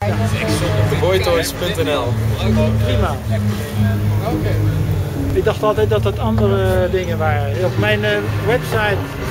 Theboytoys.nl. Prima. Ik dacht altijd dat het andere dingen waren. Op mijn website